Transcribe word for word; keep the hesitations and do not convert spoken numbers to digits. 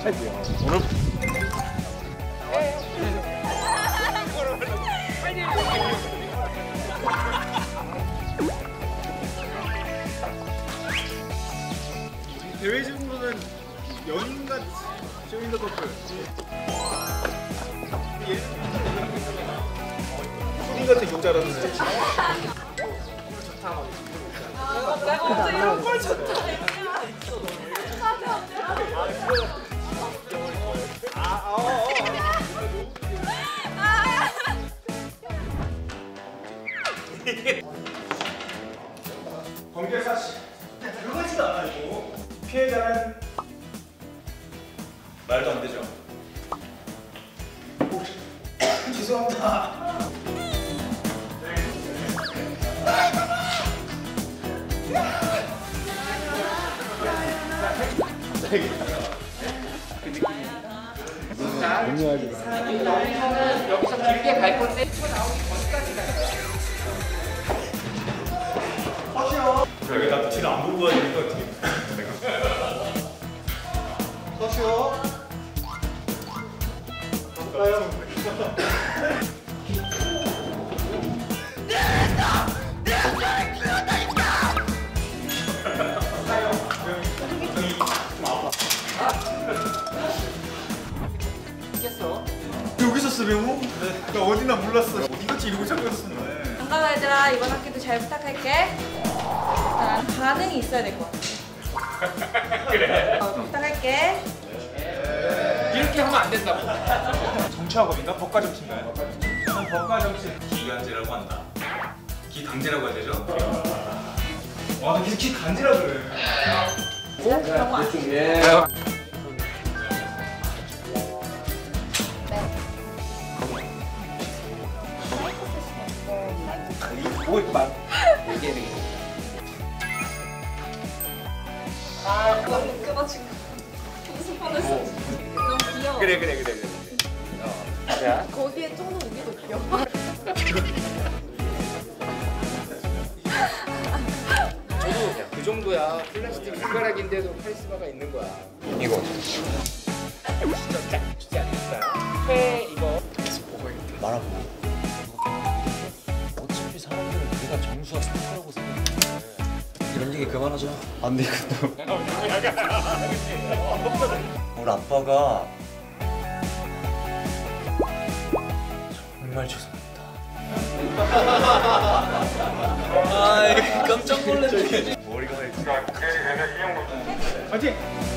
해야지요. 오늘 대외적으로는 연인같이 쇼윈더 커플. 푸딩 같은 욕 잘하는데. 내가 언제 이런 걸 좋다. 범죄 사실 그거지가 않아요. 피해자는 말도 안 되죠. 혹시 죄송합니다. 저는 여기서 길게 갈 건데 초 나오기 전까지 가요. 여기 나 뒤를 안 보고 가야 될 것 같아. 서시오. 가요. 여기 있었어, 명호? 나 어디나 몰랐어. 어디같이 이러고 찾고 있었네. 반가워 얘들아. 이번 학기도 잘 부탁할게. 일단 반응이 있어야 될 것 같아. 그래. 어, 부탁할게. 이렇게 하면 안 된다고. 정치학업인가? 법과 정치인가요? 저는 법과 정치 기간제라고 한다. 기강제라고 해야 되죠? 와, 나 계속 기간제라 그래. 그런 거 아니야? 예. 오만 이게 되게. 아, 너무 끊어진 거. 무슨 뻔했어. 너무 귀여워. 그래 그래 그래 그래. 자, 거기에 쪼는 우리도 귀여워. 저도 그냥 그 정도야. 플라스틱 숟가락인데도 카리스마가 있는 거야. 이거 진짜 딱 주지 않겠다. 회 이거 말하고. 어차피 사람들은 우리가 정수와 스타라고 생각하는데 이런 얘기 그만하자. 안 돼, 이것도. 우리 아빠가 정말 죄송합니다. 아, 깜짝 놀랐네. 머리가 왜 이렇게. 파이팅!